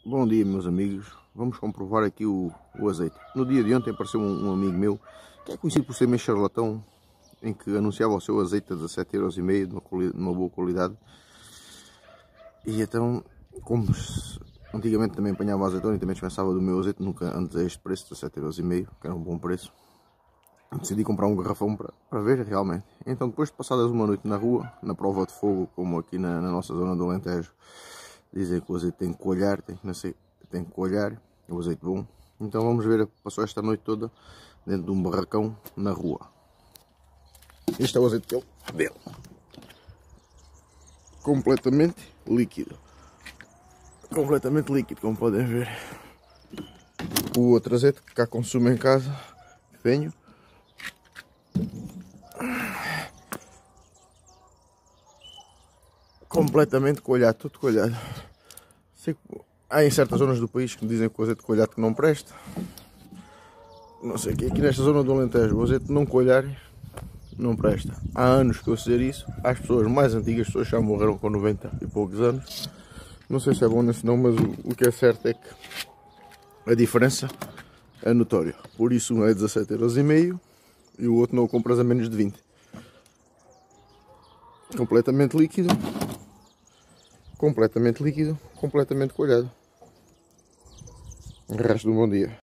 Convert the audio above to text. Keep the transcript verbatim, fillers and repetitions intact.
Bom dia, meus amigos. Vamos comprovar aqui o, o azeite. No dia de ontem apareceu um, um amigo meu que é conhecido por ser meio charlatão, em que anunciava o seu azeite a dezassete euros e meio de uma, de uma boa qualidade. E então, como se, antigamente também apanhava azeitona e também dispensava do meu azeite, nunca antes a este preço, dezassete euros e meio, que era um bom preço, decidi comprar um garrafão para, para ver realmente. Então, depois de passadas uma noite na rua, na prova de fogo, como aqui na, na nossa zona do Alentejo, dizem que o azeite tem que coalhar, tem que nascer, tem que coalhar, é o azeite bom. Então vamos ver, passou esta noite toda dentro de um barracão na rua. Este é o azeite dele, dele. Completamente líquido. Completamente líquido, como podem ver. O outro azeite que cá consumo em casa, que tenho. Completamente coalhado, tudo coalhado. Sei que há em certas zonas do país que dizem que o azeite coalhado que não presta. Não sei, aqui nesta zona do Alentejo, o azeite não coalhar não presta. Há anos que eu sei isso. As pessoas mais antigas, as pessoas já morreram com noventa e poucos anos. Não sei se é bom nesse não, mas o, o que é certo é que a diferença é notória. Por isso um é dezassete euros e meio e o outro não o compras a menos de vinte. Completamente líquido. Completamente líquido, completamente coalhado. O resto de um bom dia.